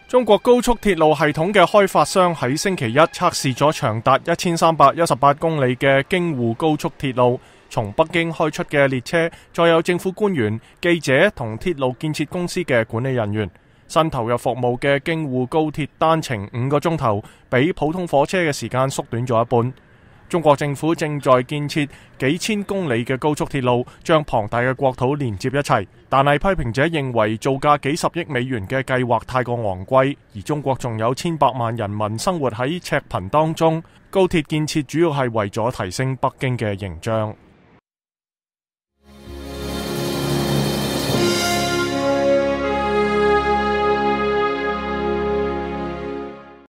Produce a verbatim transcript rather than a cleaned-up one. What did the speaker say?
中國高速鐵路系統嘅開發商喺星期一測試咗長達一千三百一十八公里嘅京滬高速鐵路，從北京開出嘅列車載有政府官員、記者同鐵路建設公司嘅管理人員。新投入服務嘅京滬高鐵單程五個鐘頭，比普通火車嘅時間縮短咗一半。中國政府正在建設幾千公里嘅高速鐵路，將龐大嘅國土連接一齊。但係批評者認為造價幾十億美元嘅計劃太過昂貴，而中國仲有千百萬人民生活喺赤貧當中。高鐵建設主要係為咗提升北京嘅形象。